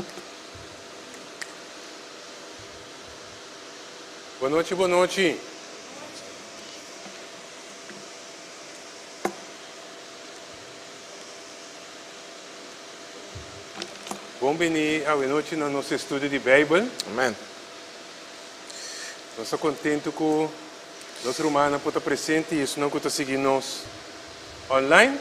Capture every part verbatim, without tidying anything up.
Boa noite, boa noite. Bom venir à noite no nosso estudo de Bíblia. Amém. Nós estamos contentes com nossa irmã por estar presente e isso não está seguindo nós online.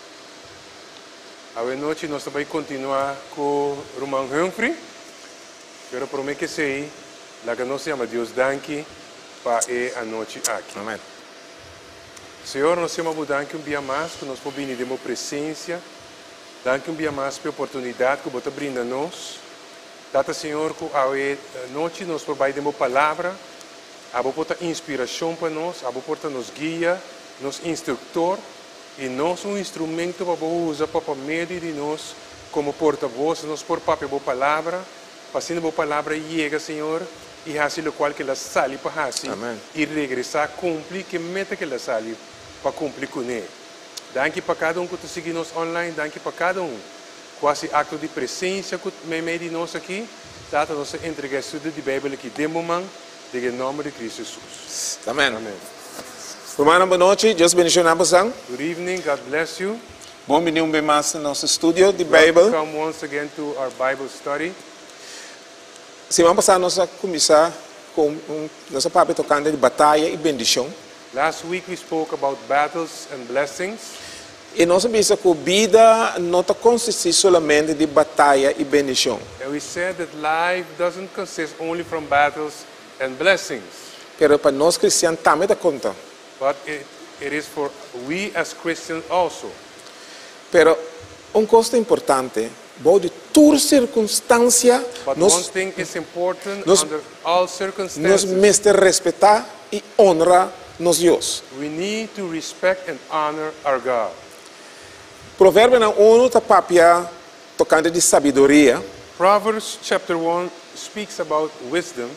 À noite nós vamos continuar com o irmão Humphrey. Quero prometer que sei, lá que nós chamamos Deus danke para a noite aqui. Amém. Senhor, nós chamamos danke um dia mais que nós podemos vir de uma presença. Danke um dia mais pela oportunidade que você brinda a nós. Data, Senhor, que a noite nós providemos uma palavra, a botar inspiração para nós, a botar nos guia, nos instrutor, e nós um instrumento para usar para meio de nós como porta-voz, nós por papel a palavra, passando a palavra chega, Senhor, e assim o qual que ela sale para assim, e regressar, cumprir, que meta que ela sale para cumprir com ele. Danke para cada um que está seguindo nós online, danke para cada um. Quase acto de presença que me meio de nós aqui, data nossa entrega estudo de Bíblia aqui, de momento, em nome de Cristo Jesus. Amém. Amém. Romana, boa noite. Deus abençoe a você. Good evening, God bless you. Bom venir um bem mais no nosso estúdio de Bíblia. Welcome once again to our Bible study. Semana passada nós começamos com um, nossa papo tocando de batalha e bendição. Last week we spoke about battles and blessings. E nós pensamos que a vida não consiste somente de batalha e bendição. And we said that life doesn't consist only from battles and blessings. Pero para nós cristãos também dá conta. But it, it is for we as Christians also. Pero uma coisa importante, bom de toda circunstância, But nós one thing is important nos- under all nós circumstances. mestre respeitar e honrar nos Deus. We need to respect and honor our God. Provérbio um está papia tocando de sabedoria. Proverbs chapter one speaks about wisdom.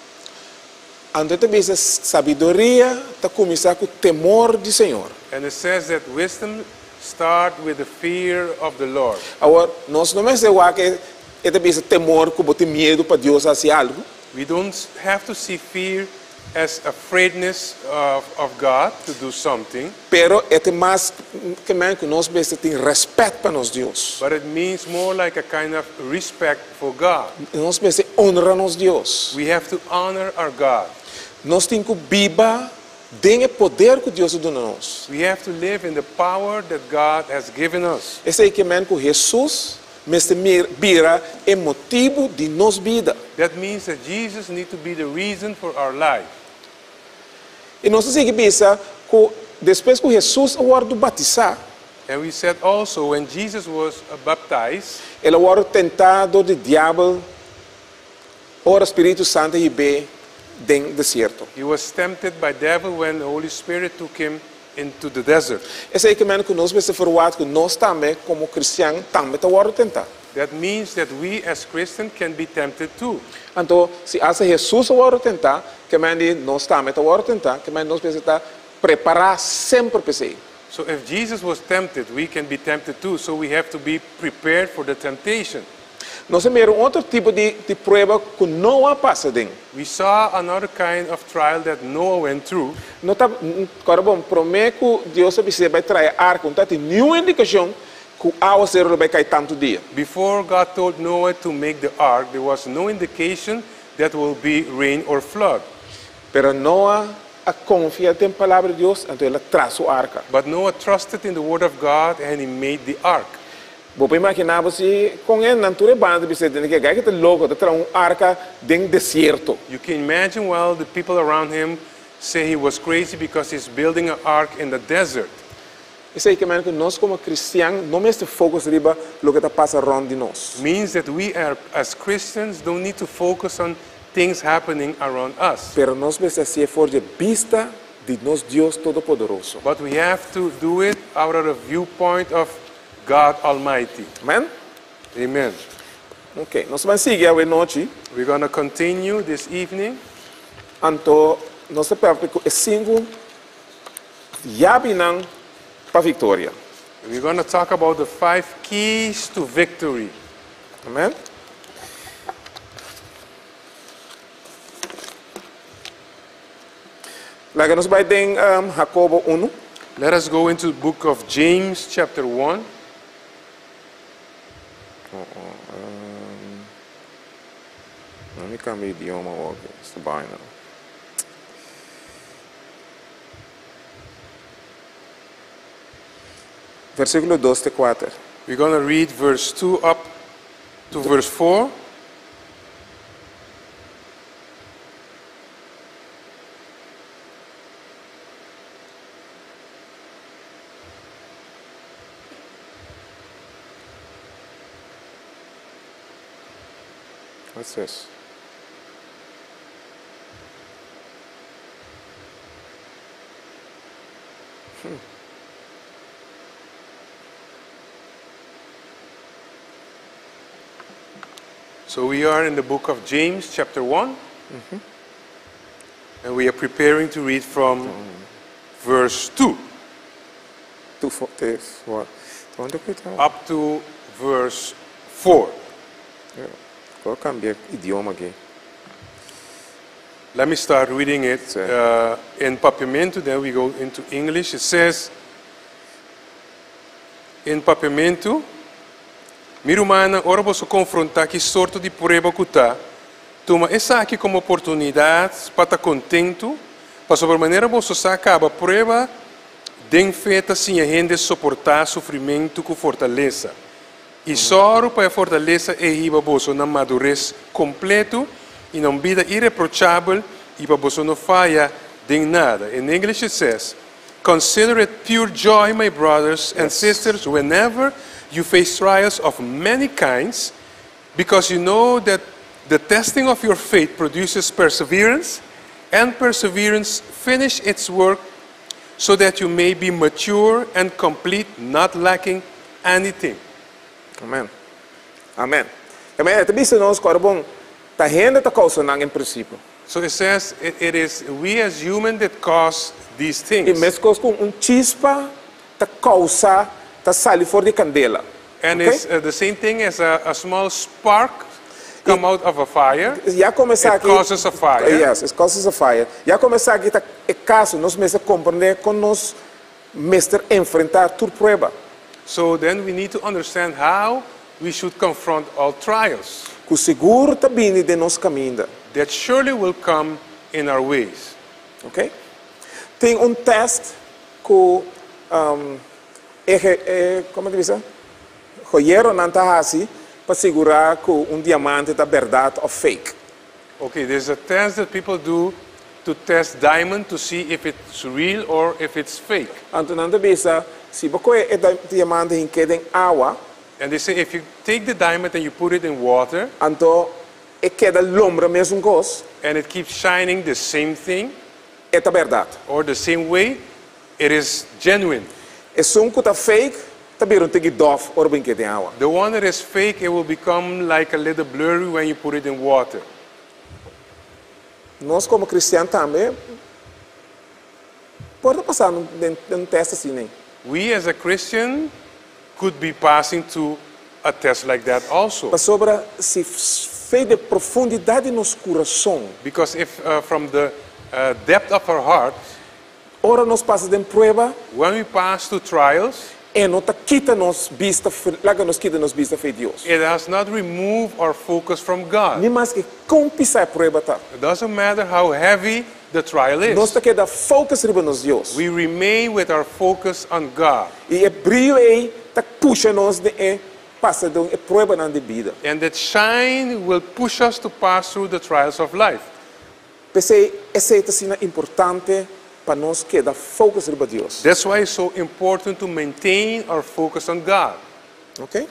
Ando te bisa sabedoria está começar com o temor do Senhor. And it says that wisdom starts with the fear of the Lord. Agora, nós não é que é te bisa temor que bote medo para Deus fazer algo. We don't have to see fear as afraidness of, of God to do something, Pero é te mais que mais que nós bisa tem respeito para nós Deus. but it means more like a kind of respect for God. Nós bisa honrar nos Deus. We have to honor our God. Nós temos que viver tem o poder que Deus dá a nós. We have to live in the power that God has given us. Esse é que mais que Jesus mestre vira é motivo de nos vida. That means that Jesus needs to be the reason for our life. E nós temos que pensar que depois que Jesus foi batizado, And we said also when Jesus was uh, baptized, ele foi tentado do diabo, ora Espírito Santo e bem no deserto. he was tempted by devil when the Holy Spirit took him into the desert. Esse é que mesmo que nós precisamos falar que nós também como cristãos também estamos tentados. That means that we as Christians can be tempted too. Então, se essa Jesus foi tentar, que mesmo nós também estamos tentados, que mesmo nós precisamos preparar sempre para isso. So if Jesus was tempted, we can be tempted too. So we have to be prepared for the temptation. Nós temos um outro tipo de, de prova que não passa dentro. We saw another kind of trial that Noah went through. Não tá, agora bom, prometo que Deus vai trazer arco, não tem nenhuma indicação que a água será vai cair tanto dia. Before God told Noah to make the ark, there was no indication that will be rain or flood. Pero Noah a confia em palavra de Deus, então ele traz o arca. But Noah trusted in the word of God and he made the ark. Vou imaginar você com ele na natureza banda você tem que ganhar que louco, de trazer um arca dentro deserto. You can imagine, well, the people around him say he was crazy because he's building an ark in the desert. Isso aí que mesmo que nós como cristãos não mesmo focus riba lo que está passando around de nós. Means that we are, as Christians, don't need to focus on things happening around us. Pero nós precisamos ser for de vista de nós Deus Todo-Poderoso. But we have to do it out of the viewpoint of God Almighty. Amém? Amen. Ok, nós vamos seguir a noite. We're going to continue this evening. Então, nós temos que cinco chaves para a vitória. We're going to talk about the five keys to victory. Amém? Laten we bij den um, Jacobo one. Let us go into the book of James, chapter one. Oh, oh, um, nou, ik kan mijn idioma ook. Dat is te bijna. Versículo dos te cuatro. We're going to read verse two up to verse four. What's this? Hmm. So we are in the book of James, chapter one. Mm-hmm. And we are preparing to read from verse two Two for this. What? Don't you tell? up to verse four. Yeah. Go cambia idioma aqui. Let me start reading it Sure. uh, in Papiamento, then we go into English. It says, in Papiamento, Mirumana, ora posso confrontar que sorto de prova que tá. Toma essa aqui como oportunidade para estar contento, para sobre maneira posso acaba prova, den feita sim a gente suportar sofrimento com fortaleza. E só para a fortaleza é riba bosso na madurez completo e na vida irreprochável e para bosso não falha de nada. In English it says, consider it pure joy, my brothers and sisters, whenever you face trials of many kinds, because you know that the testing of your faith produces perseverance, and perseverance finish its work so that you may be mature and complete, not lacking anything. Amen. Amen. Amen. Het is ons korbon. Ta hende ta causa nang in princípio. So it says it, it is we as human that cause these E things. mesmo com um chispa ta causa ta sali for de candela. And Okay? it's uh, the same thing as a, a small spark come out of a fire. Já começar It aqui. causes a fire. Yes, it causes a fire. Já começar aqui tá é caso nós mesmo compreender com nós mesmo enfrentar tudo prueba. So then we need to understand how we should confront all trials Que seguro tá vindo de nosso caminho. that surely will come in our ways. Ok? Tem um teste que um, é, é, como é que diz? Joieiro não está assim para segurar que um diamante é verdade ou fake. Okay, there's a test that people do to test diamond to see if it's real or if it's fake. Então não bisa se você é diamante em que em água, And they say if you take the diamond and you put it in water então é que da lombra mesmo gosto and it keeps shining the same thing é a verdade. or the same way, it is genuine. É só um que tá fake, tá bem um tegi dof ou bem que em água. The one that is fake, it will become like a little blurry when you put it in water. Nós como cristianos também pode passar num, num teste assim, né? We as a Christian could be passing through a test like that also. Mas sobre se fez de profundidade nos coração, Because if uh, from the uh, depth of our heart, ora nós passa de prova, when we pass through trials, e não tá quita nos vista, larga nos quita nos vista fe Deus. it does not remove our focus from God. Nem mais que com pisar prova tá. It doesn't matter how heavy the trial Nós is. tá que da focus riba nos Deus. We remain with our focus on God. E é brilho aí tá puxa nós de é passa de é prova na de vida. And that shine will push us to pass through the trials of life. Pensei essa é assim importante para nós que da focus riba Deus. That's why it's so important to maintain our focus on God. Ok?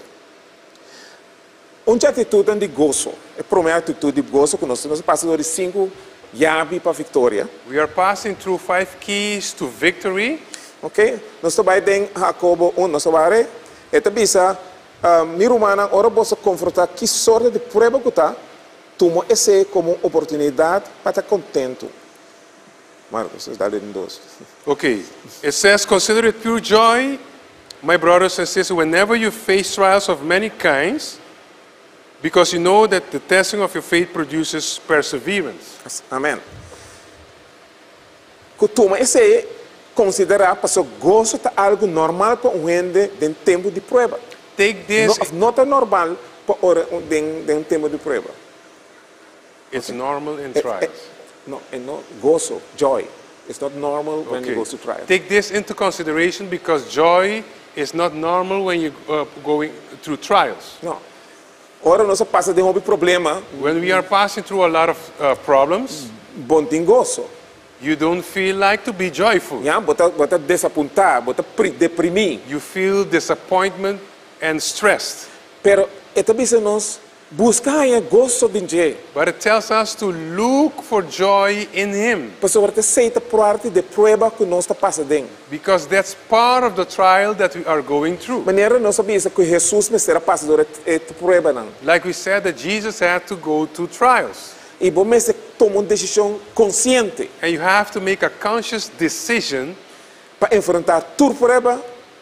Uma atitude de gozo. É a primeira atitude de gozo que nós nós passamos de cinco chaves para a vitória. We are passing through five keys to victory. Ok? Nós também tem Jacobo um, nós vamos é bisa mirumana ora posso confrontar que sorte de prova que está, toma esse como oportunidade para estar contento. Marcos, está em dois. Okay, it says, consider it pure joy, my brothers and sisters, whenever you face trials of many kinds, because you know that the testing of your faith produces perseverance. Amém. que toma esse considerar para o gozo tá algo normal para um gente em tempo de prova. Take this, Não é normal para hora em tempo de prova. it's normal in Eh, eh, trials. No, é não gozo, joy. It's not normal when Okay. you go to trial. Take this into consideration because joy is not normal when you're uh, going through trials. Não. Ora nós passa de um problema, When we are passing through a lot of uh, problems, bom tem gozo. you don't feel like to be joyful. Yeah, bota bota desapontar, bota pri- deprimir. You feel disappointment and stressed. Pero é também se nós buscar é gozo de Deus. But it tells us to look for joy in Him Para sobre aceita parte de prova que nós está passando. because that's part of the trial that we are going through. Maneira nós sabemos que Jesus me será passador é prova não. Like we said that Jesus had to go through trials. E bom me se toma uma decisão consciente And you have to make a conscious decision para enfrentar tua prova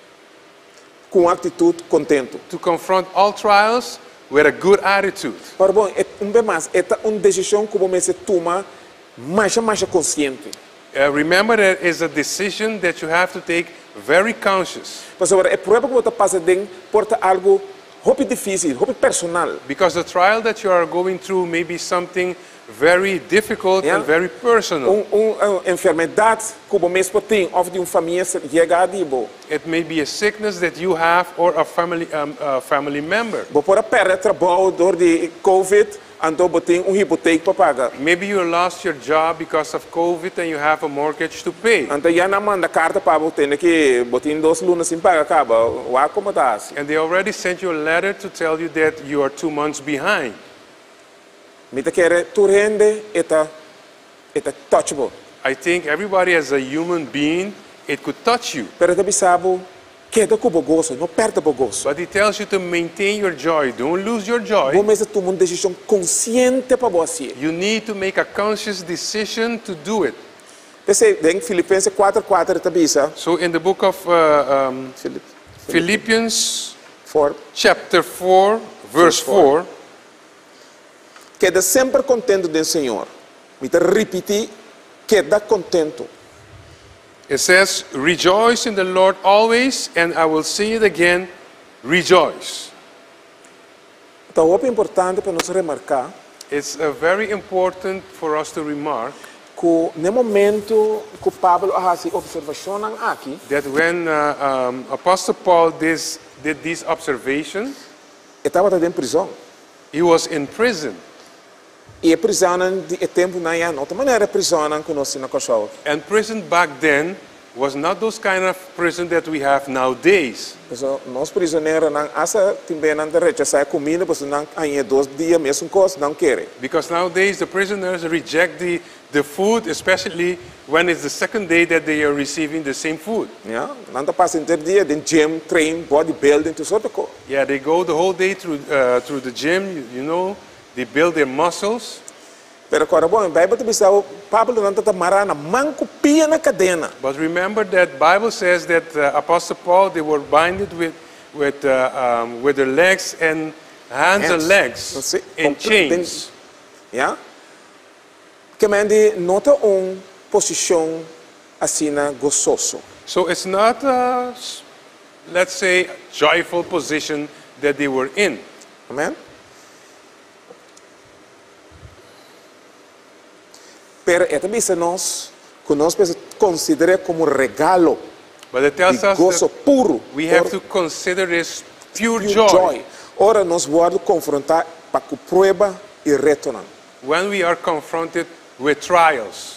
com atitude contento. to confront all trials with a good attitude. Ora bom, é um bem mais, é uma decisão que bom se toma mais mais consciente. Uh, remember that it's a decision that you have to take very conscious Para sobre é prova que você passa dentro porta algo hobby difícil, hobby personal. because the trial that you are going through may be something very difficult Yeah. and very personal. Um, um, uma enfermidade que o mesmo tem, ou de uma família chega a dibo. It may be a sickness that you have or a family, um, a family member. Bo por perder trabalho door de Covid, então botem um hipoteca para pagar. Maybe you lost your job because of COVID and you have a mortgage to pay. Então já não manda carta para botem que botem dois lunas sem pagar acaba. O como tá assim? And they already sent you a letter to tell you that you are two months behind. Me te quer tu rende eta eta touchable. I think everybody as a human being, it could touch you. Pero te bisabo queda com o gozo, não perde o gozo. But it tells you to maintain your joy. Don't lose your joy. Bom mesmo tomar uma decisão consciente para você. You need to make a conscious decision to do it. Você em Filipenses quatro quatro te bisa. So in the book of uh, um, Filip Philippians four. chapter four, verse four, Queda sempre contento do Senhor. Me te repetir, queda contento. it says, rejoice in the Lord always, and I will say it again, rejoice. Então, é importante para nós remarcar It's uh, very important for us to remark que no momento que Pablo faz observação aqui, that when uh, um, Apostle Paul this, did these observations, ele estava dentro de prisão. he was in prison. E a prisão de tempo não é outra maneira prisão que nós na Kosovo. And prison back then was not those kind of prison that we have nowadays. Então, nós prisioneiros não essa também não rechazar comida, porque não aí dois dias mesmo coisa não querem. Because nowadays the prisoners reject the, the food, especially when it's the second day that they are receiving the same food. Ja, não tá passando ter dia de gym, train, bodybuilding, tudo sorte coisa. Yeah, they go the whole day through, uh, through the gym, you, you know, they build their muscles. Pero agora bom, a Bíblia te bisa Pablo não tá marana manco pia na cadena. But remember that Bible says that uh, Apostle Paul, they were binded with, with, uh, um, with their legs and hands and legs Você in chains. Ja? Que mande nota um posição assim na gozoso. So it's not a, s- let's say, joyful position that they were in. Amém? Pero é também se nós que nós considera como regalo But it tells de us gozo that puro. we have or to consider this pure pure joy. joy. Ora nós vamos confrontar para que prova e retornar. When we are confronted with trials.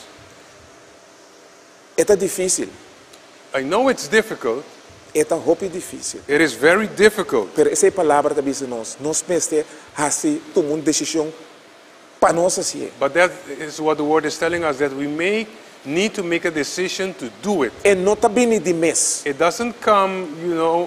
É difícil, I know it's difficult. é roupa difícil. It is very difficult. Pero essa palavra também se nós, nós pensamos assim, tomar uma decisão para nós assim. But that is what the word is telling us, that we may need to make a decision to do it. É não tá bem de mês, It doesn't come, you know,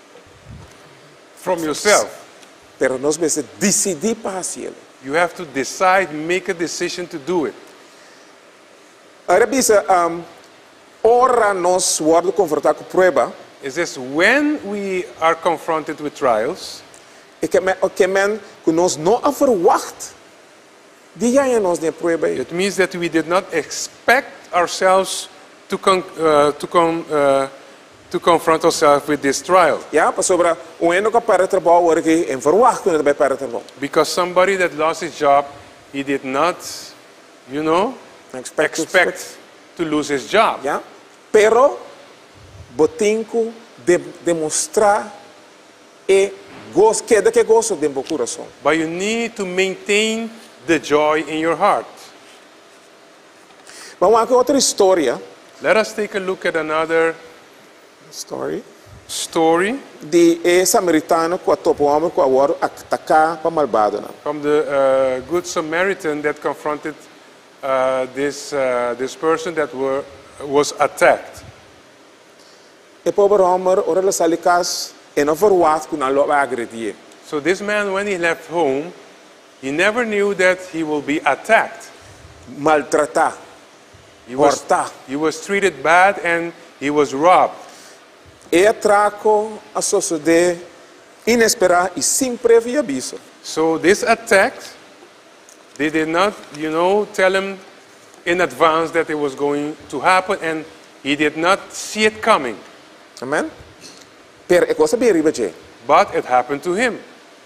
from yourself. pero nós precisamos decidir para assim. You have to decide, make a decision to do it. Agora bisa, um, ora nós vamos confrontar com prova, It says when we are confronted with trials, é que men, que men que nós não verwacht, die jij nós de prova. it means that we did not expect ourselves to, con uh, to, con uh, to confront ourselves with this trial. Ja, pas sobre um eno que para trabalho hoor que em verwacht kunnen bij para trabalho. Because somebody that lost his job, he did not, you know, Expect, expect to lose his job. Ja, pero botinco de demonstrar e gosto que que gosto de meu coração. But you need to maintain the joy in your heart. Vamos aqui outra história. Let us take a look at another Story. story De e samaritano que topo homem que agora atacar para malvado não. from the uh, Good Samaritan that confronted uh, this, uh, this person that were, was attacked. E pobre homem ora la salicas e não verwacht que não lo agredir. So this man, when he left home, he never knew that he will be attacked. Maltratar. He was, Hortar. he was treated bad and he was robbed. E atraco a suceder inesperado e sem prévio aviso. So this attack, they did not, you know, tell him in advance that it was going to happen, and he did not see it coming. Amen? Per e cosa bem ribeje. But it happened to him.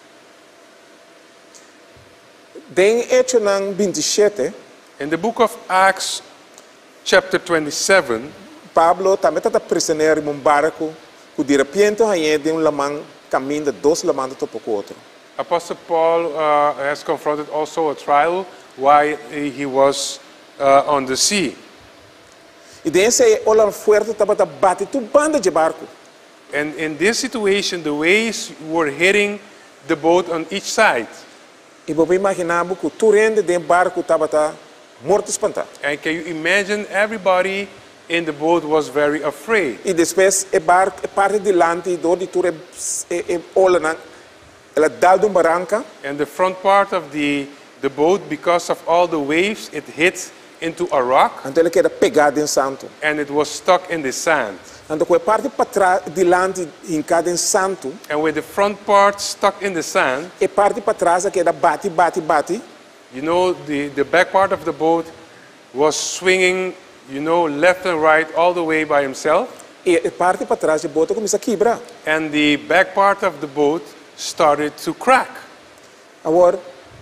Den hecho nang twenty-seven, In the book of Acts, chapter twenty-seven, Pablo também está prisioneiro em um barco que de repente aí de um lamang caminho de dois lamang de topo outro. Apostle Paul uh, has confronted also a trial while he was uh, on the sea. E desse olhar forte estava tá bate tu banda de barco. And in this situation, the waves were hitting the boat on each side. E vou imaginar que o turende de barco estava tá morto espantado. And can you imagine everybody in the boat was very afraid? E depois e barco e parte de lante do de ture e e olha na ela dá de um barranca And the front part of the, the boat, because of all the waves, it hit into a rock então ele queda pegado em santo. and it was stuck in the sand. Então com a parte para trás de lante em cada em santo And with the front part stuck in the sand, e parte para trás queda bate bate bate you know, the, the back part of the boat was swinging, you know, left and right all the way by himself. e a parte para trás de bota começa a quebrar. And the back part of the boat started to crack. Agora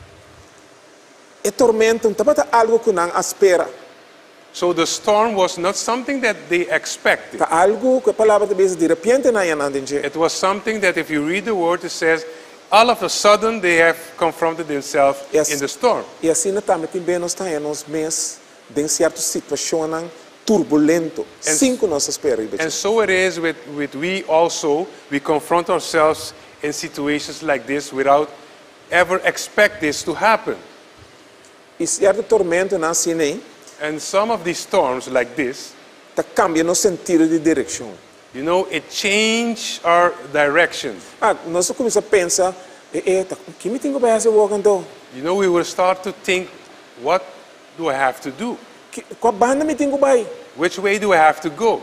e tormento estava tá algo que não espera. So the storm was not something that they expected. Tá algo que a palavra de Deus de repente não ia nada em It was something that if you read the word, it says, all of a sudden they have confronted themselves Yes. in the storm. E assim também também nós estamos nos mês de certa situação turbulento, And- sem que nós esperamos. And so it is with, with we also, we confront ourselves in situations like this without ever expect this to happen. E certo tormento não assim nem And some of these storms like this, tá cambia no sentido de direção. you know, it changed our direction. Ah, nós começamos a pensar, eh, eh, tá, que me tenho que fazer o então? You know, we will start to think, what do I have to do? Que- Qual banda me tenho que vai? Which way do I have to go?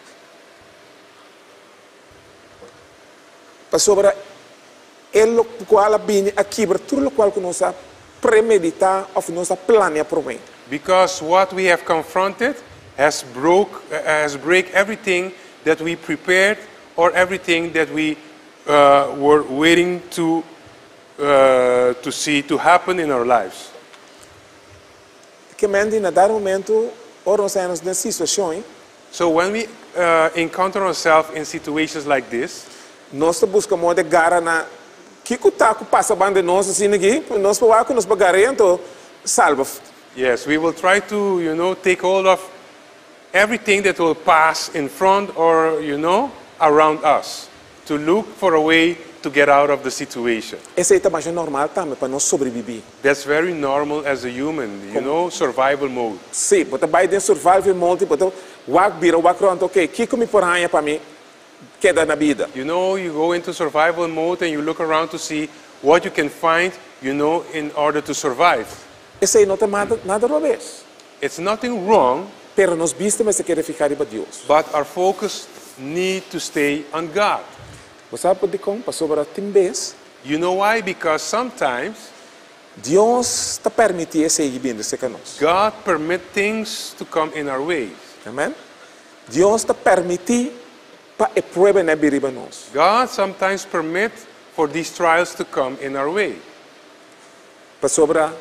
Para sobre ele qual a bine aqui, para tudo o qual que nós a premeditar ou nós a planear para mim. Because what we have confronted has broke, uh, has break everything that we prepared or everything that we uh, were waiting to, uh, to see to happen in our lives. Que mente na dado momento, ora nós estamos nessa situação, So when we uh, encounter ourselves in situations like this, nós buscamos de gara na que o taco passa banda nós assim aqui, nós para que nós pagaremos então salva. yes, we will try to, you know, take hold of everything that will pass in front or, you know, around us to look for a way to get out of the situation. Esse é também normal também para nós sobreviver. That's very normal as a human, you know, survival mode. Sim, bota Biden survival mode, bota wak bira wak ronto, ok, que como por aí para mim queda na vida. You know, you go into survival mode and you look around to see what you can find, you know, in order to survive. Esse aí não tem nada nada revés. It's nothing wrong, Pero nós viste mas querer ficar para Deus. but our focus need to stay on God. Você pode com para sobre timbes, You know why? Because sometimes Deus está permitir esse aí vindo se conosco. God permit things to come in our ways. Amen. Dios te permite para a prueba na biriba nós. God sometimes permit for these trials to come in our way. Para sobra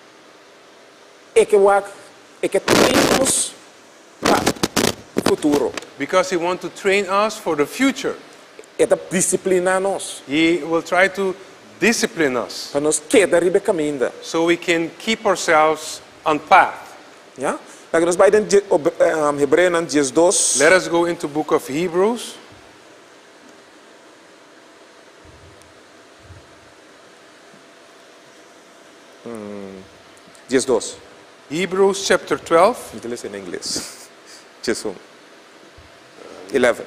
é que wak é que temos para futuro. Because He wants to train us for the future. É da disciplina nós. He will try to discipline us Para nós quedar ribe caminho. so we can keep ourselves on path. Ja? Dan nós vai den um, Hebreeën aan diez dos. Let us go into book of Hebrews. diez dos. Hebrews chapter twelve. Niet lees in Engels. diez um. eleven.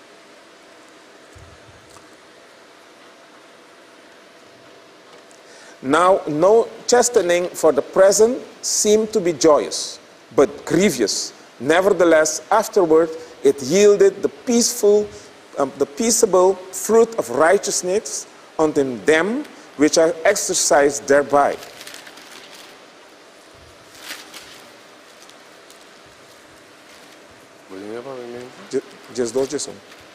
Now, no chastening for the present seemed to be joyous, but grievous. Nevertheless, afterward, it yielded the peaceful, um, the peaceable fruit of righteousness unto them which are exercised thereby. diez dos, diez um.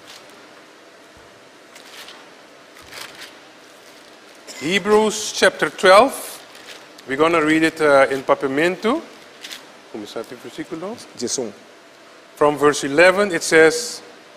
Hebrews chapter twelve. We're going to read it uh, in papamento. Como está o versículo? diez um. From verse eleven, it says,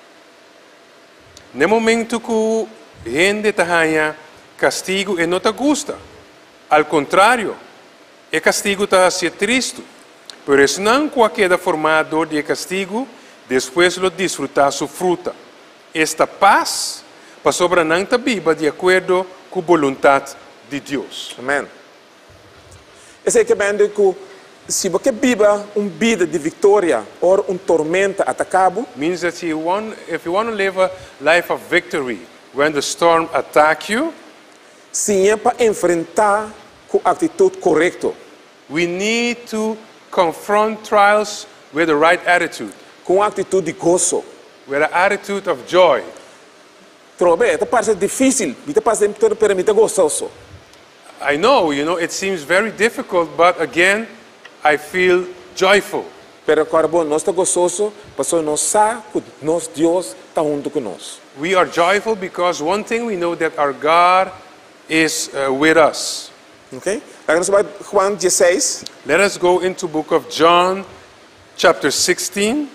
"No momento que gente tahanya castigo e não te gusta. Al contrário, e castigo está ser triste. Por isso não qualquer formado de castigo, depois lo disfrutar su fruta. Esta paz, para sobre não te viva de acordo com a vontade de Deus." Amen. Esse é que vem que se você viva uma vida de vitória ou um tormenta atacado, Means that you want, if you want to live a life of victory, when the storm attack you, sim é para enfrentar com atitude correta, we need to confront trials with the right attitude, com atitude de gozo. with an attitude of joy. Trobe, é parece difícil, é parece que permite gozoso. I know, you know, it seems very difficult, but again, I feel joyful. Pero agora bom, nós está gozoso, porque nós sabe que nosso Deus está junto conosco. We are joyful because one thing we know that our God is uh, with us. Ok? Agora nós vamos Juan dezesseis. Let us go into book of John, chapter sixteen.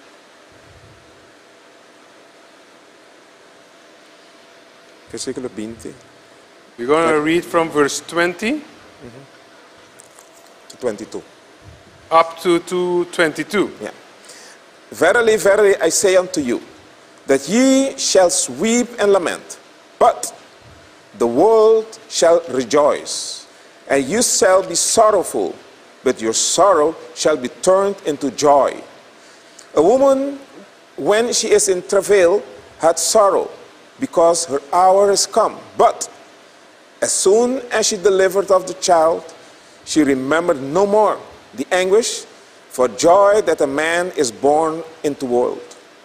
Versículo vinte, We're going to read from verse twenty vinte e dois. up to, to twenty-two. Yeah. Verily, verily, I say unto you, that ye shall weep and lament, but the world shall rejoice, and you shall be sorrowful, but your sorrow shall be turned into joy. A woman, when she is in travail, hath sorrow, because her hour is come. But as soon as she delivered of the child, she remembered no more the anguish for joy that a man is born into the world.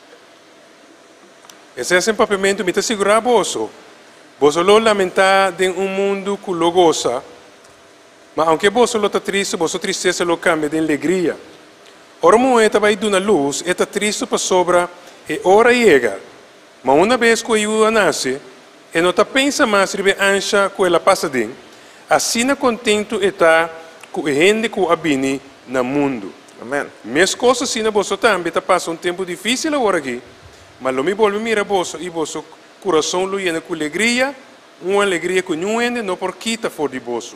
Esse é sempre papamento, me te segurar boso. Boso lo lamentar de um mundo que lo goza, mas aunque boso lo está triste, boso tristeza lo cambia de alegria. Ora moeda vai dar luz, está triste para sobra e ora chega. Mas uma vez que eu nasce, e não está pensa mais sobre a ancha que ela passa dentro, assim na contento está com a gente que abine no mundo. Amen. Minhas coisas assim na bolsa também está passando um tempo difícil agora aqui, mas lo me volve mira bolsa e bolsa coração lo llena com alegria, uma alegria que não ende não por quita for de bolso.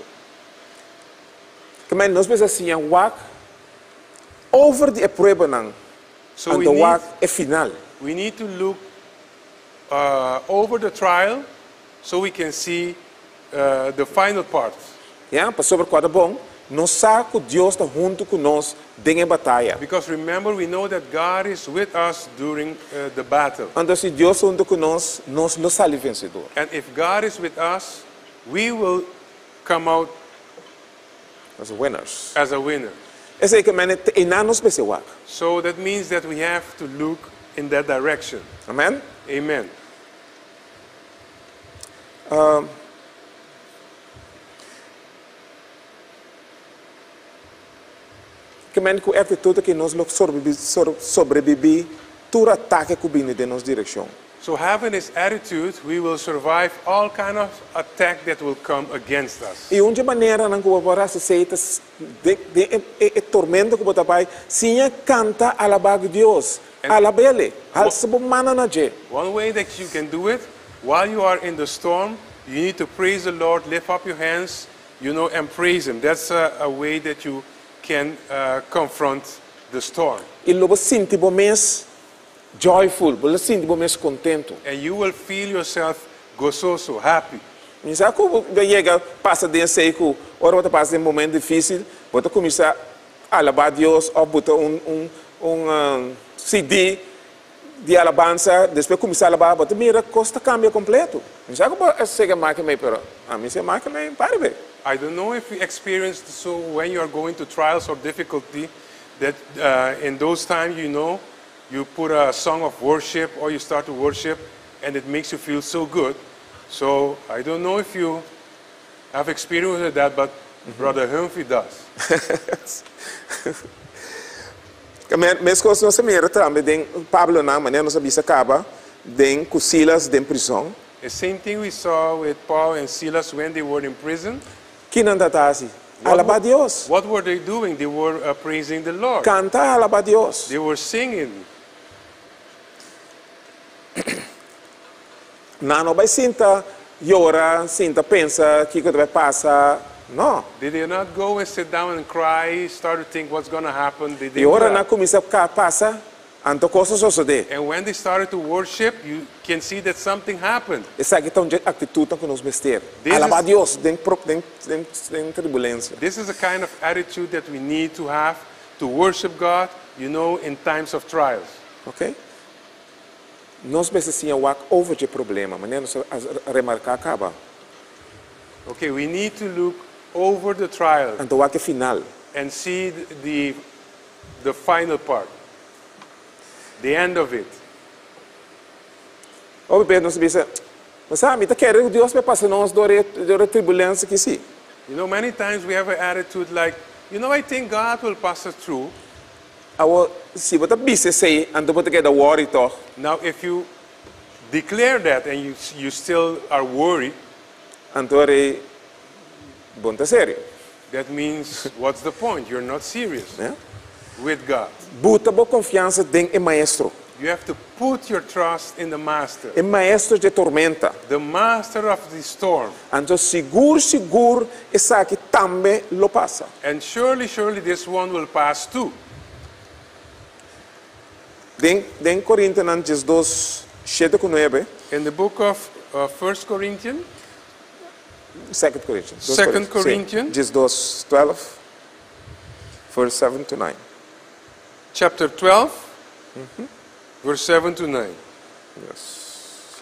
Amen. Nós pensamos assim, walk over the prueba nang, So and we the need, walk é final. we need to look uh, over the trial so we can see uh, the final part. Yeah, para sobre cada bom, nós sabemos que Deus está junto conosco em batalha. Because remember, we know that God is with us during uh, the battle. Então, se Deus está junto conosco, nós não saímos vencedor. And if God is with us, we will come out As winners. as a winner. Esse é que mene e na nos pese walk. So that means that we have to look in that direction. Amen. Amen. Um, que men com atitude que nós sobreviver todo ataque que vem de nossa direção. So having this attitude, we will survive all kind of attack that will come against us. E onde maneira não cooperar se aceita de de e tormento que botar pai, sinha canta alabar Deus, alabele, hal se mana na je. One way that you can do it, while you are in the storm, you need to praise the Lord, lift up your hands, you know, and praise Him. That's a, a way that you can uh, confront the storm. E logo sinti bom mês joyful, logo sinti bom mês contento. And you will feel yourself gozoso, happy. Misa ko chega passa de seco, ora você passa um momento difícil, você começa a alabar Deus, ou botar um um um um, C D de alabança, depois começar a alabar, você mira costa cambia completo. Misa ko chega marca meio pero, a mim se marca meio para ver. I don't know if you experienced so when you are going to trials or difficulty, that uh, in those times, you know, you put a song of worship or you start to worship and it makes you feel so good. So I don't know if you have experienced that, but mm-hmm. Brother Humphrey does. Mas coisas não se mira também, den Pablo na maneira não sabia se acaba, den com Silas den prisão. The same thing we saw with Paul and Silas when they were in prison. Que não está assim? Alaba Deus. What were they doing? They were uh, praising the Lord. Canta alaba Deus. They were singing. Não, não vai sinta llora, sinta pensa que que vai passar. No. They did not go and sit down and cry, start to think what's going to happen. They E didn't ora do na that. começa a passar, anto coisas suceder. And when they started to worship, you can see that something happened. Essa aqui então atitude que nos mester. This Alaba is- Deus, den den den den turbulência. This is the kind of attitude that we need to have to worship God, you know, in times of trials. Ok? Nós precisamos walk over de problema, mas não remarcar acaba. Okay, we need to look over the trial Então walk final. and see the, the final part, the end of it. Ou bem nós pensa, mas sabe, tá querendo Deus vai passar nós dor dor turbulência que sim. You know, many times we have an attitude like, you know, I think God will pass us through. Awo se você bisa sei, anto você quer da worry toch. Now, if you declare that and you, you still are worried, Antore bom tá sério, that means what's the point? You're not serious né? with God. Buta boa confiança den e maestro. You have to put your trust in the Master, E maestro de tormenta. the Master of the storm. Anto seguro seguro essa aqui também lo passa. And surely, surely this one will pass too. Den den Coríntios dois sete com nove, In the book of uh, First Corinthians, Second Corinthians. dois Second Coríntios, Corinthians. sim, dois twelve, verse seven to nine. chapter twelve, verse seven to nine. Yes.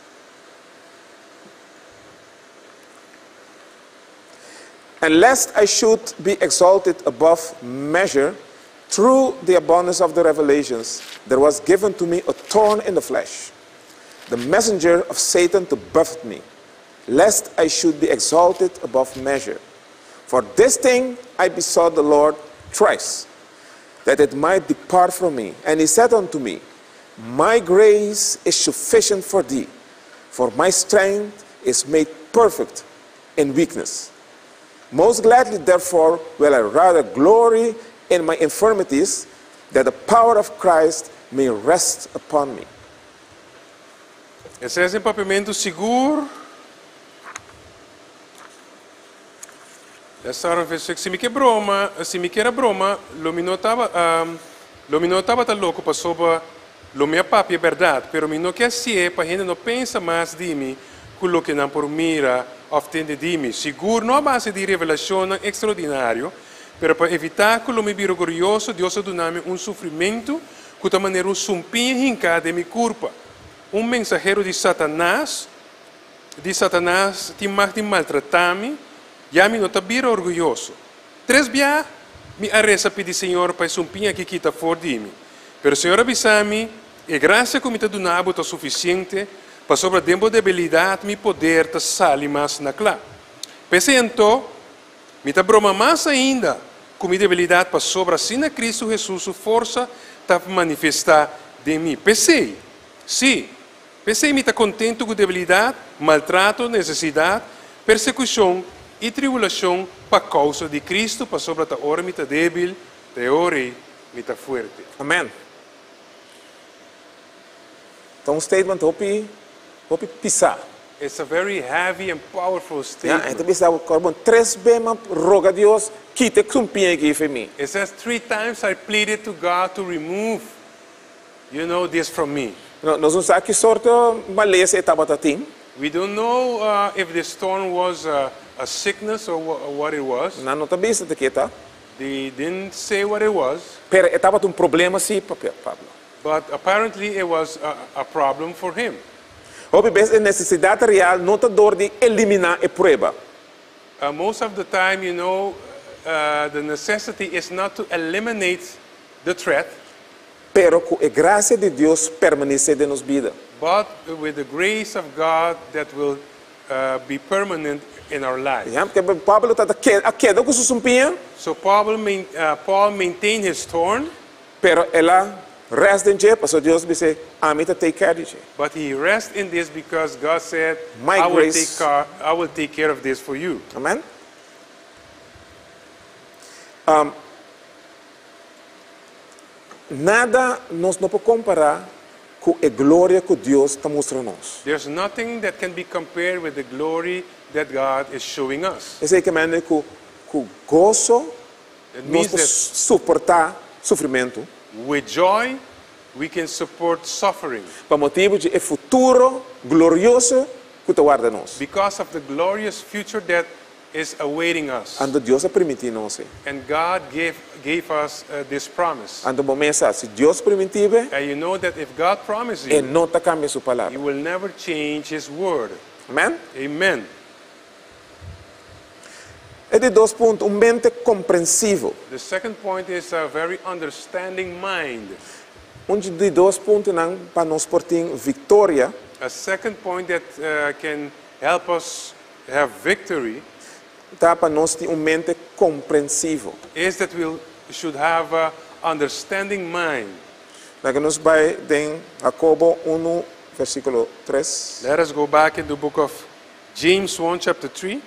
And lest I should be exalted above measure, through the abundance of the revelations, there was given to me a thorn in the flesh, the messenger of Satan to buffet me, lest I should be exalted above measure. For this thing I besought the Lord thrice, that it might depart from me. And he said unto me, My grace is sufficient for thee, for my strength is made perfect in weakness. Most gladly, therefore, will I rather glory in my infirmities, that the power of Christ may rest upon me. Esse é um papamento seguro. Essa era versículo. Se me que broma, se me que era broma, lo me notava, um, lo me notava tá louco para sobre lo minha papi é verdade, pero me não quer se é para gente não pensa mais de mim, quello que não por mira oftende de mim. Seguro não a base de revelação extraordinário, pero para evitar que lo me viro glorioso, Deus ha donado um sofrimento que de maneira um sumpinha hinca de minha culpa. Um mensageiro de Satanás, de Satanás, te mais de maltratar-me, já me não está bem orgulhoso. Três dias, me arresta pedir Senhor para sumpinha que quita fora de mim. Pero Senhor avisa-me, e graça que me está donado está suficiente, para sobre a tempo de debilidade, me poder está sali mais na clá. Pese então, me está broma mais ainda, com minha debilidade para sobra assim na Cristo Jesus, sua força está manifestar de mim. Pensei, sim, pensei me está contente com debilidade, maltrato, necessidade, persecução e tribulação para causa de Cristo, para sobra a hora me está débil, de hora me está forte. Amen. Então, um statement, hopi, hopi pisar. It's a very heavy and powerful Yeah, statement. então, pisar, corbon, três vezes, roga a Deus, quite cumprir aqui para mim. It says three times I pleaded to God to remove, you know, this from me. Nós não sabemos que sorte maleza estava tatim. We don't know uh, if this thorn was uh, a sickness or wha- or what it was. Não, não está vista daqui, tá? They didn't say what it was, Pero estava um problema assim, Pablo. but apparently it was a, a problem for him. Hopi, a necessidade real não está dor de eliminar a prova. Uh, most of the time, you know, uh, the necessity is not to eliminate the threat, Pero com a graça de Deus permanecer de nos vida. but with the grace of God that will uh, be permanent in our lives. Yeah, porque Pablo está a queda com sua sumpinha, So Paul, main, uh, Paul maintained his thorn, pero ela resta em dia, pastor Deus disse, a mim take care de ti. but he rests in this because God said, My I will, grace- take care, I will take care of this for you. Amém? Um, nada nos não pode comparar com a glória que Deus está mostrando a nós. There's nothing that can be compared with the glory that God is showing us. Esse é que manda com com gozo It nós means podemos that suportar sofrimento with joy, we can support suffering para motivo de um futuro glorioso que te guarda nós. because of the glorious future that is awaiting us. Ando Deus a permitir nós. And God gave, gave us uh, this promise. Ando momento se Deus permitir, And you know that if God promised e you, não te cambia sua He palavra. will never change His word. Amém? Amen. É de dois pontos, um mente compreensivo. The second point is a very understanding mind. Um de dois pontos não para nós portar vitória. A second point that uh, can help us have victory Tá para nós ter um mente compreensivo. is that we should have a understanding mind. Na que nós vai em Jacobo um, versículo três. Let us go back in the book of James one, chapter three.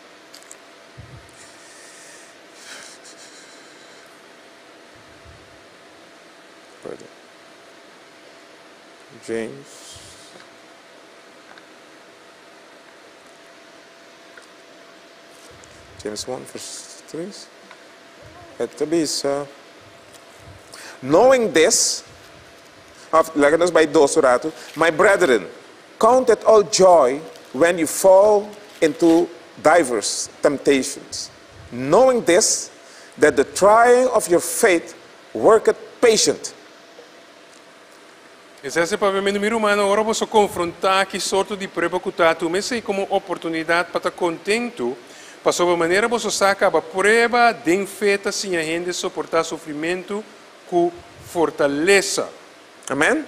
Perdão. James. James one, verse three. Ito bisa. Knowing this, of- lagyan nos by dos orato, my brethren, count it all joy when you fall into diverse temptations, knowing this, that the trying of your faith worketh patient. E se para mim número humano, ora posso confrontar que sorte de prova que está, tu me sei como oportunidade para estar contento, para sobre maneira você saca a prova de feita sem a gente suportar sofrimento com fortaleza. Amém?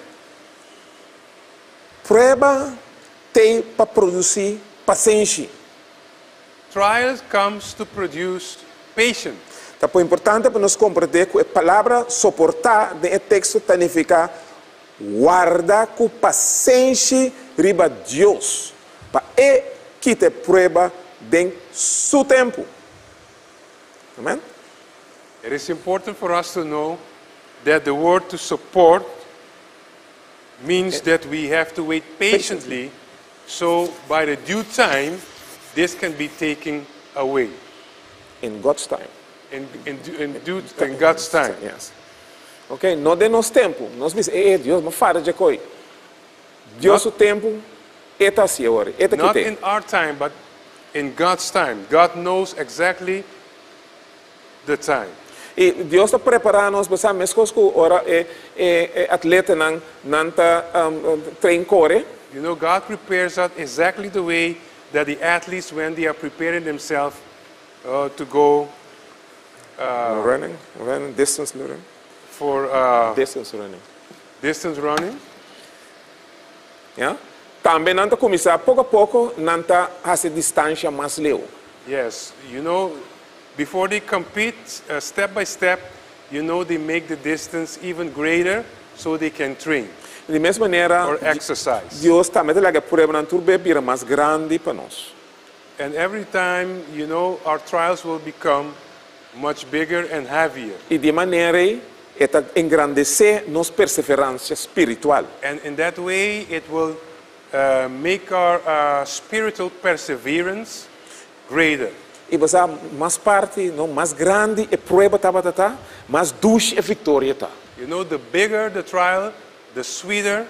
Prueba tem para produzir paciência. Trials comes to produce patience. Tá por importante para nós compreender que a palavra suportar de texto significa guardar com paciência riba Deus, para é que te prueba em seu tempo. Amém? It is important for us to know that the word to support means that we have to wait patiently, so by the due time, this can be taken away. In God's time. In, in, due- in, due, in God's time. Yes. Ok? Não de nosso tempo. Nós dizemos, é Deus, mas fara de coi. Deus o tempo, é tá assim agora. É tá Not que in our time, but in God's time. God knows exactly the time. E Deus está preparando nós para as coisas que ora é, é, é atleta não não tá um, trein corre. You know, God prepares us exactly the way that the athletes, when they are preparing themselves uh, to go running, running, distance running. for uh, Distance running. distance running. Yeah? Também não está começar pouco a pouco, não está a distância mais leu. Yes, you know, before they compete, uh, step by step, you know, they make the distance even greater so they can train De mesma maneira, or exercise. Deus está metendo a prova na turbe bira mais grande para nós. And every time, you know, our trials will become much bigger and heavier. E de maneira eta engrandecer nossa perseverança espiritual. And in that way, it will uh, make our uh, spiritual perseverance greater. E você mais parte, não, mais grande e prova tá batata, mais doce e vitória tá. You know, the bigger the trial, the sweeter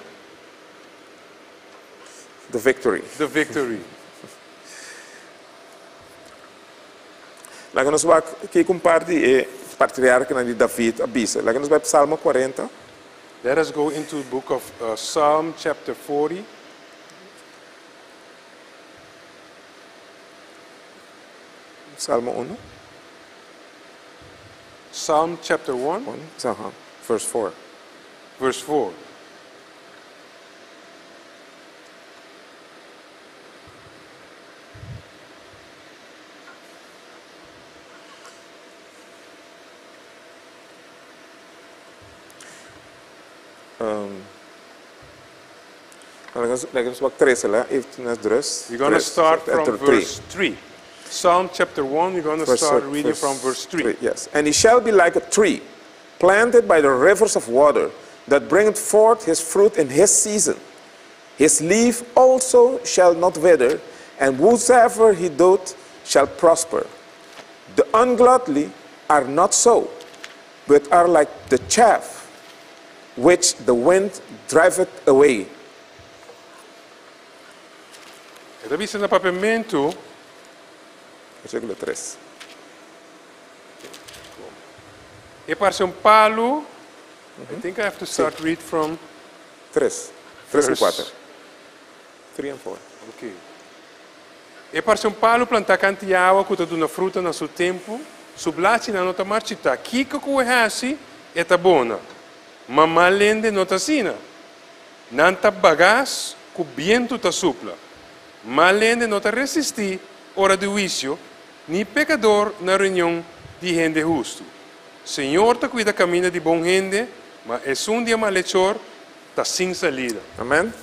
The victory. the victory. Lá que nós vamos aqui com parte é patriarca de David avisa. Lá que nós vamos Salmo quarenta. Let us go into the book of uh, Psalm chapter forty. Salmo um. Psalm chapter one, um, uh-huh, verse four. verse four. Um, lá que nós vamos três lá, e nas três. We're going to start from three. verse three. Psalm chapter one, we're going to Verse- start reading verse from verse three. Yes. And he shall be like a tree planted by the rivers of water that bringeth forth his fruit in his season. His leaf also shall not wither, and whatsoever he doth shall prosper. The ungodly are not so, but are like the chaff which the wind driveth away. Ito bisa na papamento, Versículo três. e parece um palo. I think I have to start read from três. três e verse- quatro. three and four. Ok. E parece um palo plantar canti água que está dando fruta no seu tempo, sublati na nota marchita. Kika que o hasi é tá bona, mas malende nota sina. Nanta bagas que viento tá supla. Malende nota resisti hora de juicio, ni pecador na reunião de gente justo. Senhor tá cuida caminho de bom gente, mas é um dia malhechor tá sem salida. Amém?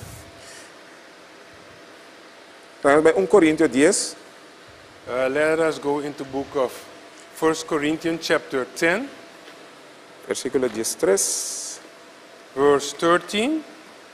Vamos bij um Coríntios dez. Uh, let us go into book of First Corinthians chapter ten, Versículo dez, três. verse thirteen.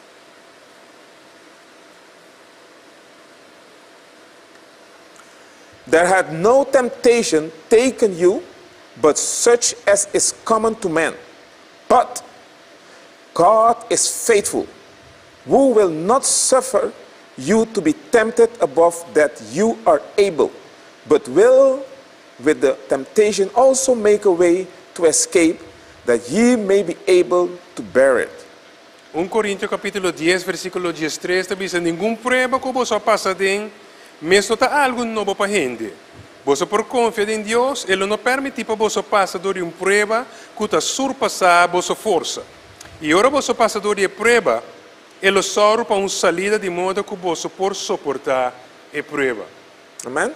There had no temptation taken you, but such as is common to men. But God is faithful, who will not suffer you to be tempted above that you are able, but will with the temptation also make a way to escape, that ye may be able to bear it. First Corinthians capítulo ten, versículo thirteen, está dizendo, nenhum prueba que você passa de, mesmo está algo novo para gente. Você por confiar em Deus, Ele não permite para você passar por uma prueba que está surpassar a vossa força. E agora você passa por uma prueba, Ele só para uma salida de modo que você por suportar a prueba. Amém?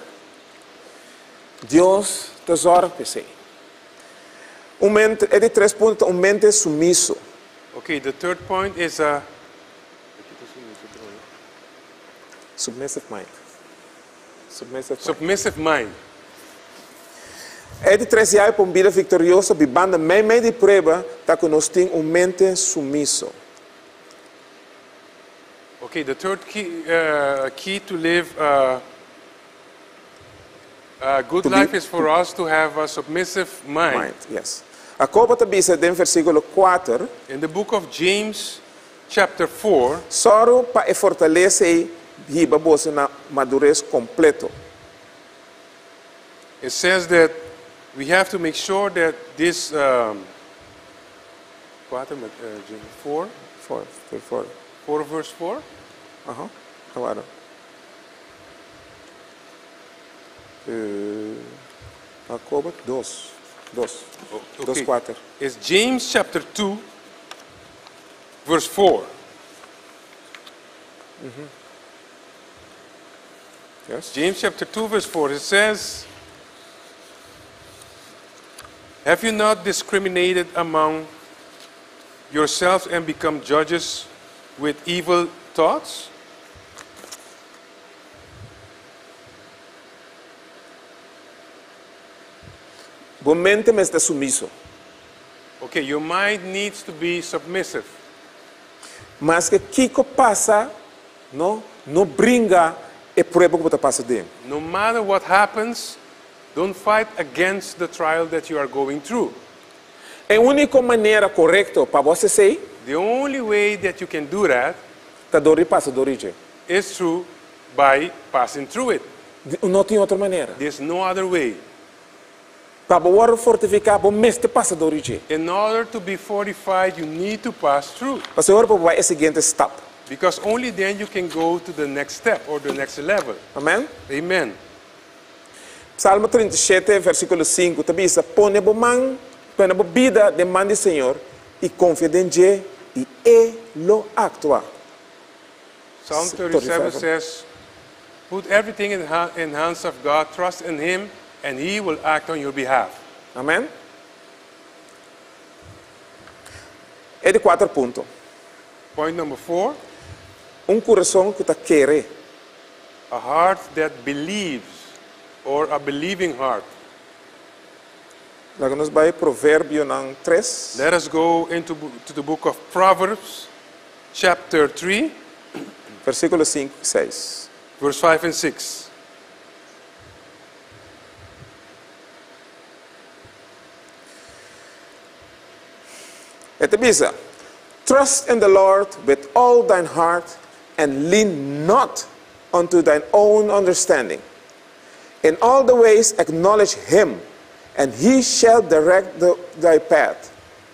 Deus tesoura para você. Um mente, é de três pontos, um mente sumisso. Okay, the third point is uh, Submissive mind. Submissive mind. submissive mind. É de três anos para uma vida vitoriosa, bibanda meio meio de prova, tá que nós temos um mente sumisso. Okay, the third key, uh, key to live uh, a good To be- life is for us to have a submissive mind. Mind, yes. A copa está bisa em versículo quatro, In the book of James, chapter four, só para fortalecer e riba você na madurez completo. it says that we have to make sure that this um, quatro, uh, James four, For, for, for. four verse four. Aham. Agora. Uh, a copa dois. Dois. Okay. Dois, quatro. It's James chapter two, verse four. Yes. James chapter two, verse four. It says, Have you not discriminated among yourselves and become judges with evil thoughts? Bo mente me está sumiso. Okay, your mind needs to be submissive. Mas que Kiko passa, não, não brinca e prueba que você passa dentro. No matter what happens, don't fight against the trial that you are going through. A única maneira correta para você ser, The only way that you can do that tá dori passa dori je. is through by passing through it. Não tem outra maneira. There's no other way. Para você fortificar, bom mestre passa dori je. In order to be fortified, you need to pass through. Para você agora vai o seguinte step. Because only then you can go to the next step or the next level. Amém? Amen. Salmo trinta e sete, versículo cinco, te diz, põe a mão, põe a vida de mão do Senhor e confia em Ele e Ele actua. Psalm thirty-seven says, put everything in ha- in hands of God, trust in Him, and He will act on your behalf. Amém? É de quatro pontos. Point number four, Um coração que está querer. a heart that believes, or a believing heart. Lá que nós vai Provérbio não três. Let us go into bo- to the book of Proverbs, chapter three, Versículo cinco e seis. verse five and six. Ito bisa, trust in the Lord with all thine heart and lean not unto thine own understanding. In all the ways acknowledge him, and he shall direct the, thy path.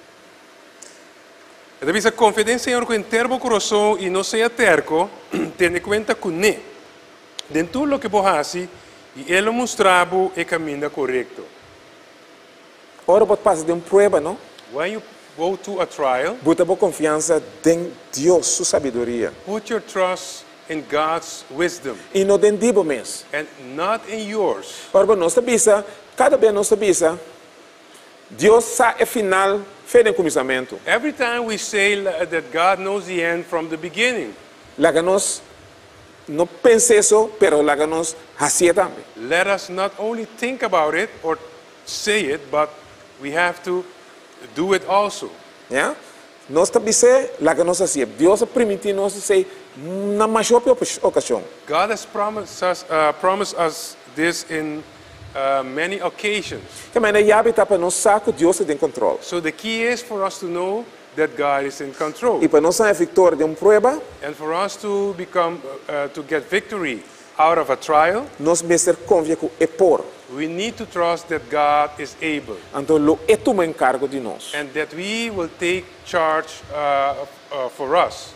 Deve ser confia em Senhor com inteiro o coração e não seja terco, tendo conta com Ele. De tudo o que você faz, e Ele mostrará o caminho correto. Ora, você passa de uma prova, não? When you go to a trial, Bota boa confiança em Deus, sua sabedoria. put your trust in God's wisdom E não em Dibo mesmo. and not in yours. Ora, nós sabemos, cada vez nós sabemos, Deus sabe o final, fez o começamento. Every time we say la- that God knows the end from the beginning, Lá que nós não pensamos isso, pero lá que nós fazia também. let us not only think about it or say it, but we have to do it also. Yeah? Nós também sei, lá que nós fazia. Deus permitiu nós sei na maior ocasião. God has promised us, uh, promised us this in uh, many occasions. Que maneira já está para nós saber que Deus tem controle. So the key is for us to know that God is in control, E para nós ser vitória de uma prova, and for us to become, uh, to get victory out of a trial. nós devemos ser convictos e por. We need to trust that God is able, Então, lo é toma encargo de nós. and that we will take charge uh, uh, for us.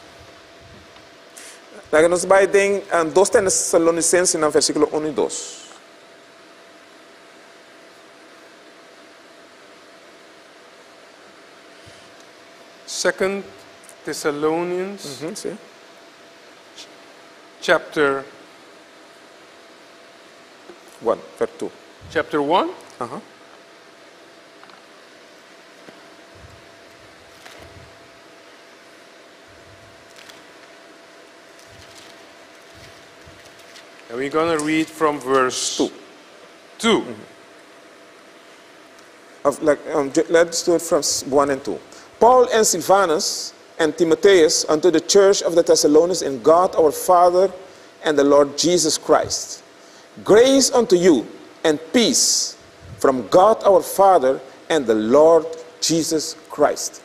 Lá que nós vai em dois Tessalonicenses, no versículo um e dois. Second Thessalonians, Uhum, sim. chapter um, verso dois. chapter one. Aham. And we're going to read from verse Two. two. Of, like, um, j- let's do it from s- one and two. Paul and Silvanus and Timotheus unto the church of the Thessalonians in God our Father and the Lord Jesus Christ. Grace unto you and peace from God our Father and the Lord Jesus Christ.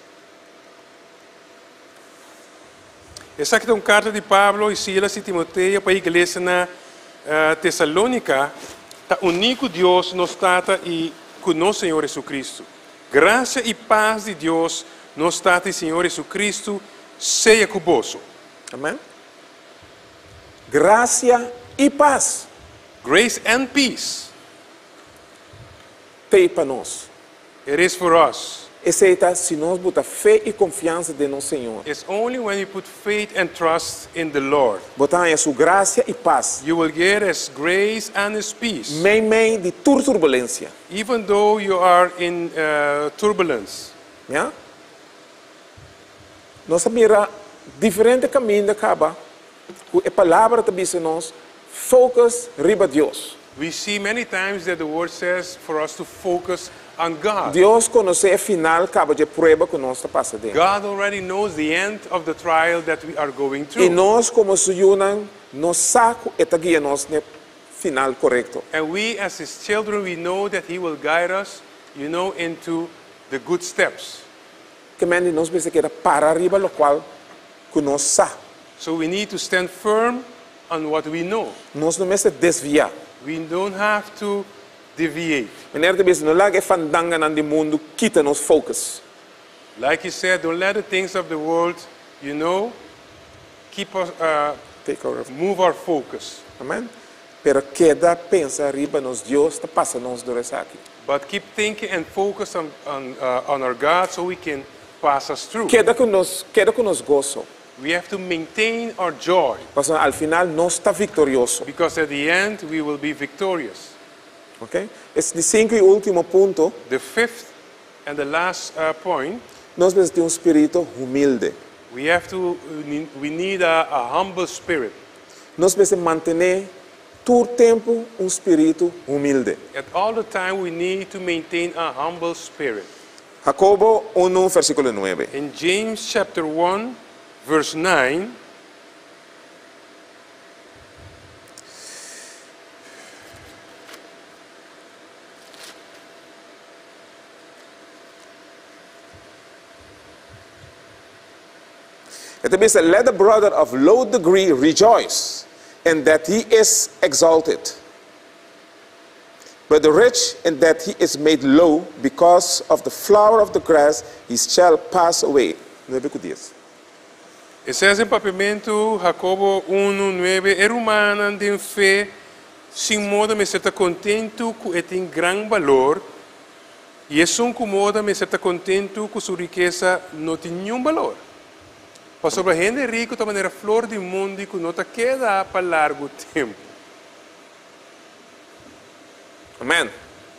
Essa aqui é uma carta de Pablo e Silas e Timoteo para a igreja na uh, Tessalônica. Tá único Deus nos trata e com nosso Senhor Jesus Cristo. Graça e paz de Deus nos trata e Senhor Jesus Cristo seja convosco. Amen. Gracia y paz. Grace and peace. Tem para nós. It is for us. Essa se nós botar fé e confiança de nosso Senhor. It's only when you put faith and trust in the Lord. Botar a sua graça e paz. You will get His grace and His peace. Meio meio de toda turbulência. Even though you are in uh, turbulence. Yeah? Nós mira diferente caminho de acaba. A palavra também se nós focus riba Deus. We see many times that the word says for us to focus on God. Deus conhece o final cabo de prova que nós está passando. God already knows the end of the trial that we are going E through. nós como suyunan nós saco e guia nós no final correto. And we as His children, we know that He will guide us, you know, into the good steps. Que mende nós pensa que era para arriba lo qual que nós sa. So we need to stand firm on what we know. Nós não se desviar. We don't have to deviate. Wanneer de bes no lage fandanga nan di mundo kita nos focus. Like He said, don't let the things of the world, you know, keep us, uh, Take our move our focus. Amen. Pero queda pensa arriba nos Deus está passa nos dores aqui. But keep thinking and focus on, on, uh, on our God so we can pass us through. Queda com nos queda com nos gozo. We have to maintain our joy Mas al final nós está vitorioso. because at the end we will be victorious. Okay? Esse de cinco e último ponto, The fifth and the last uh, point, nós precisamos ter um espírito humilde. we have to, we need a, a humble spirit. Nós precisamos manter todo tempo um espírito humilde. At all the time we need to maintain a humble spirit. Jacobo uno, versículo nueve. In James chapter one, verse nine, It means, let the brother of low degree rejoice in that he is exalted, but the rich in that he is made low because of the flower of the grass, he shall pass away. nueve diez. it says in Papimento, Jacobo uno nueve, er humano de fé, sin modo me seta contento que é tem gran valor, e é um modo me seta contento que sua riqueza não tem nenhum valor. Para sobre a gente rica, de maneira flor do mundo, que não te queda para largo tempo. Amén.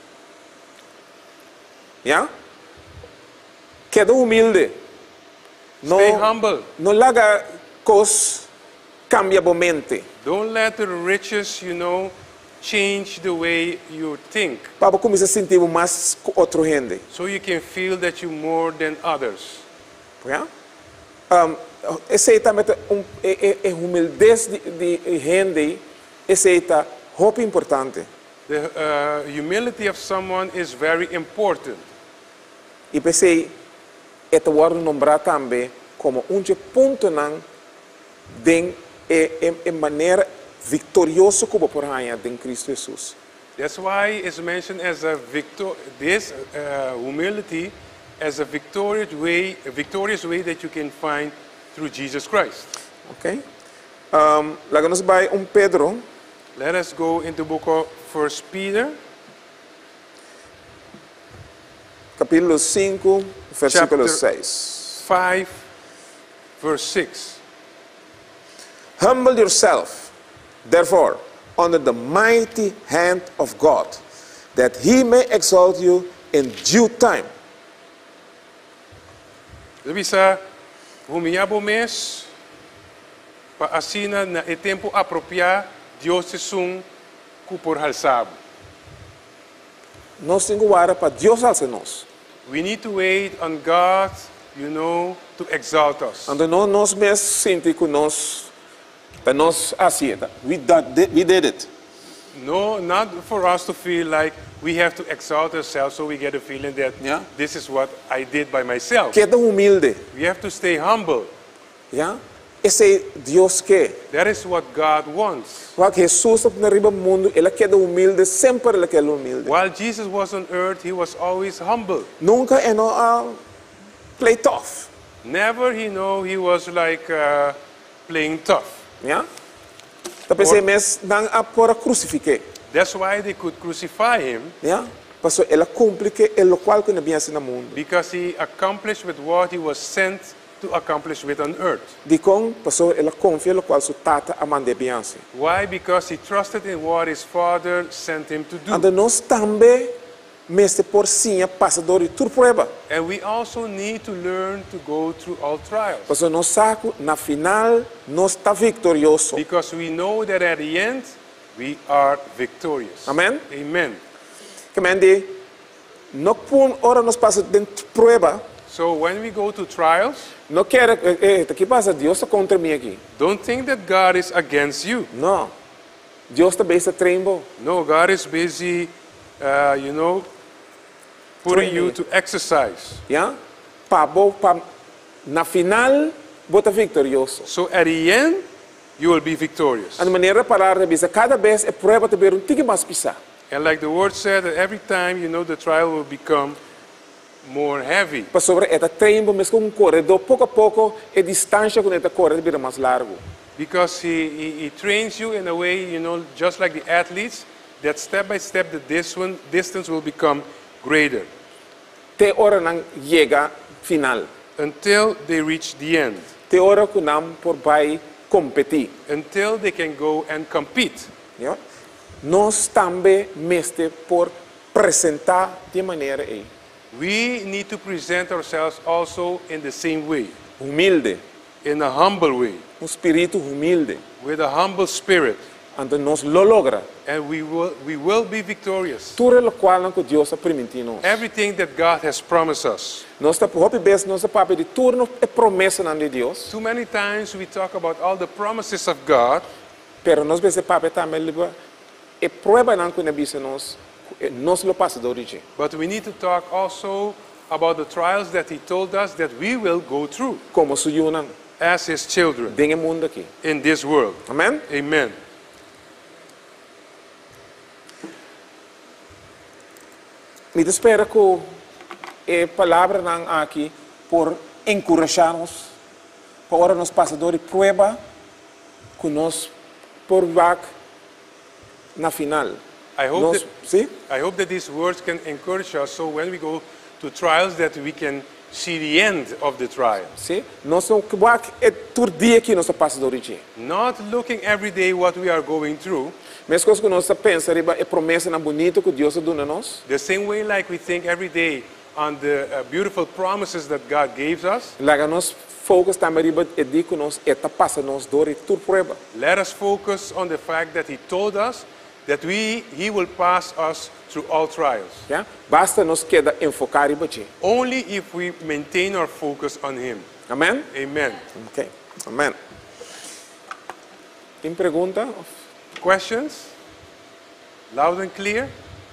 ¿Ya? Queda humilde. No, Stay humble. no laga cos cambia a mente. Don't let the riches, you know, change the way you think. Para começar a sentir mais com outro gente. So you can feel that you're more than others. ¿Ya? Um, esse aí também um, é, é, é humildez de, de gente, esse aí tá muito importante. The uh, humility of someone is very important. E pensei, é te guardo nombrar também como um ponto nan de é, é, maneira vitoriosa como por ganhar em Cristo Jesus. That's why it's mentioned as a victor. This uh, humility as a victorious way, a victorious way that you can find through Jesus Christ. Okay? Um, Laga nos vai um Pedro, Let us go into the book of First Peter, capítulo cinco, versículo Chapter- seis. five, verse six. Humble yourself, therefore, under the mighty hand of God, that he may exalt you in due time. Bisa humilhar o mês para assim na é tempo apropriado Deus te sum que por halsabo. Nós temos que guardar para Deus alça nós. We need to wait on God, you know, to exalt us. Ando não nós mesmos sentir que nós, para nós assim, we did, we did it. No, not for us to feel like we have to exalt ourselves so we get a feeling that Yeah. this is what I did by myself. Queda humilde, We have to stay humble. yeah? Esse Deus quer. That is what God wants. Quando Jesus está na riba do mundo, ele queda humilde, sempre ele queda humilde. While Jesus was on earth, he was always humble. Nunca é não uh, play tough, Never he know he was like uh, playing tough. yeah? Então pensei, mas não há por crucificar, That's why they could crucify him yeah? Pastor, ela cumpre que é o qual que não viesse no mundo. Because he accomplished with what he was sent to accomplish with on earth. De com, pastor, ela confia no qual su tata amande viesse. Why? Because he trusted in what his father sent him to do. Anda nós também mestre por sim passador de tudo prueba. And we also need to learn to go through all trials. Pastor, nós saco na final nós está vitorioso. Because we know that at the end we are victorious. Amen. Amen. Que mende, não por hora nós passa dentro prueba. So when we go to trials, não quer, eh, eh, que passa? Deus está contra mim aqui. don't think that God is against you. Não. Deus está bem trembo. No, God is busy, uh, you know, putting you to exercise. Yeah? Pa bo pa na final bota vitorioso. So at the end, you will be victorious. A maneira de parar de bisa cada vez é prueba de ver um tique mais pisar. And like the word said, that every time, you know, the trial will become more heavy. Para sobre esta tempo, mas com um corredor, pouco a pouco, a distância com esta corredor vira mais largo. Because he, he, he trains you in a way, you know, just like the athletes, that step by step the dis one, distance will become greater. Te hora não chega final. Until they reach the end. Te hora que não por vai competir. Until they can go and compete. Yeah? Nós também mestre por apresentar de maneira aí. We need to present ourselves also in the same way. Humilde. In a humble way. Um espírito humilde. With a humble spirit. Então nós lo logra. And we will, we will be victorious. Tudo o qual que Deus ha permitido nós. Everything that God has promised us. Nós está hope best nós papo de turno é promessa de Deus. Too many times we talk about all the promises of God. Pero nós bese papo também liba é prova não que nebisa nós nós lo passador de. But we need to talk also about the trials that He told us that we will go through. Como suyunan. As His children. Denge mundo aqui. In this world. Amen. Amen. Me espero que a palavra não aqui por encorajar-nos, para nós passadores prueba que nós por vac na final. I hope, nós, that, ¿sí? I hope that these words can encourage us so when we go to trials that we can see the end of the trial. Sí? Nós não vac é todo dia que nós passadores. Not looking every day what we are going through. Mesma coisa que nós pensamos é promessa na bonita que Deus dá a nós. The same way like we think every day on the uh, beautiful promises that God gives us. Lá nós focus também é de que nós está passa nós dor e tudo prueba. Let us focus on the fact that He told us that we He will pass us through all trials. Yeah? Basta nós queda enfocar e bater. Only if we maintain our focus on Him. Amen. Amen. Okay. Amen. Tem pergunta? Questions? Loud and clear?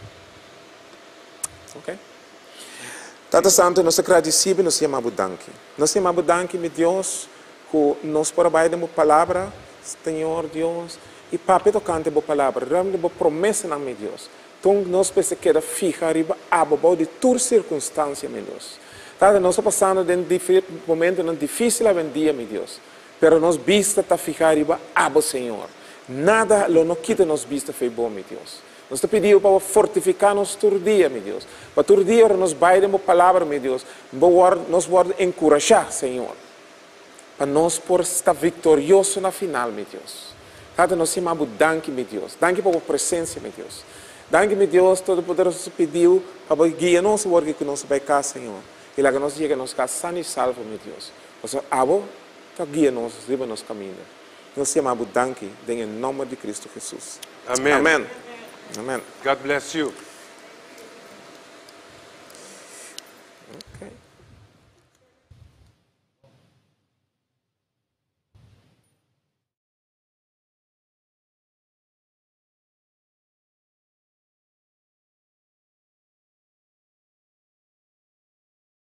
Ok. Tata Santo, nós agradecemos, nós chamamos danke. Nós chamamos danke, meu Deus, que nós trabalhamos a palavra, Senhor Deus, e papai tocante a palavra, realmente a promessa, meu Deus. Então, nós precisamos que ficar arriba, abo, de toda circunstância, meu Deus. Tata, nós estamos passando de um momento difícil a dia, meu Deus. Pero nós vista está ficar arriba, abo, Senhor. Nada lo não quita nos vista foi bom, meu Deus. Nós te pedimos para fortificar-nos todo dia, meu Deus. Para todo dia nós bairemos a palavra, meu Deus. Nós vamos encorajar, Senhor. Para nós por estar vitorioso na final, meu Deus. Cada nós chamamos danke, meu Deus. Danke pela presença, meu Deus. Danke, meu Deus, todo poder nos pediu para guiar-nos o work que nós vai cá, Senhor. E lá que nós chega nos cá sano e salvo, meu Deus. Nós abo, para guiar-nos, riba nos caminho. Nós chamamos danke em nome de Cristo Jesus. Amen. Amen. Amen. God bless you. Okay.